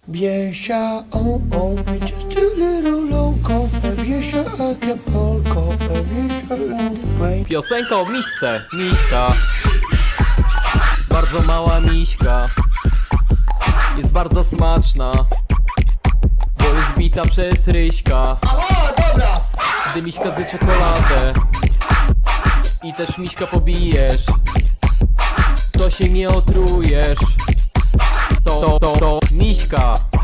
Biesia, oh, oh, we're just a little loco. Biesia, Acapulco, Biesia in the way. Piosenka o miśce, miśka. Bardzo mała miśka. Jest bardzo smaczna, bo jest bita przez ryśka. Aha, dobra! Gdy miśka zje czekoladę i też miśka pobijesz, to się nie otrujesz. To miśka.